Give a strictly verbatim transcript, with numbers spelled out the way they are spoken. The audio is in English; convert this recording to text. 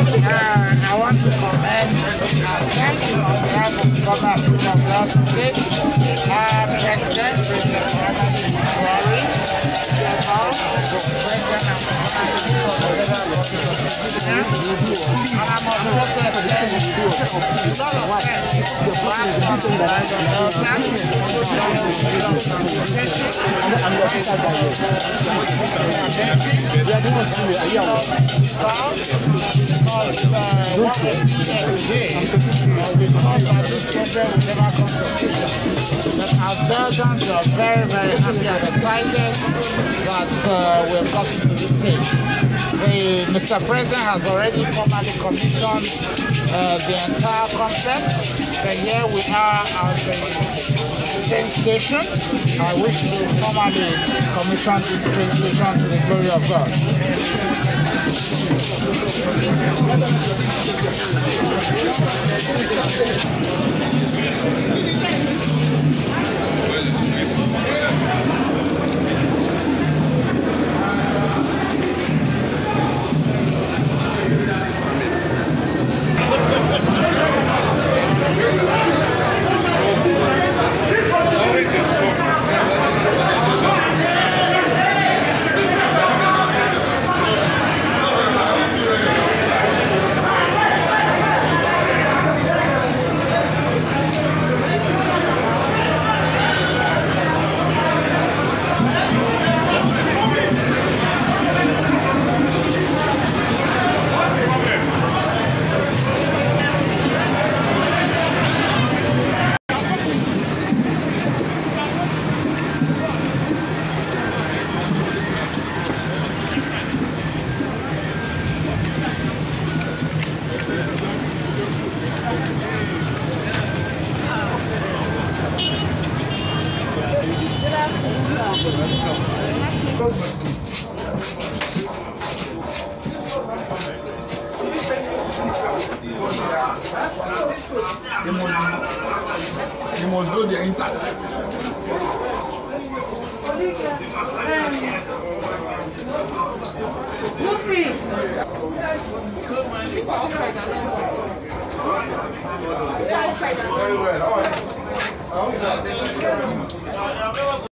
Uh, I want to commend and thank you on behalf of the government of Delta State, uh, President, President Muhammadu Buhari, General, President and President of the Federal and I must also extend a lot of thanks to the last one, President Delta, President of Transportation, because uh, what we see here today, uh, we thought that this problem would never come to fruition. But as Deltans, we are very, very happy and excited that uh, we have gotten to this stage. The, Mister President has already formally commissioned uh, the entire concept, and here we are at the train station. I wish to formally commission this train station to the glory of God. You must, you must go there intact. Lucy! Very well. All right.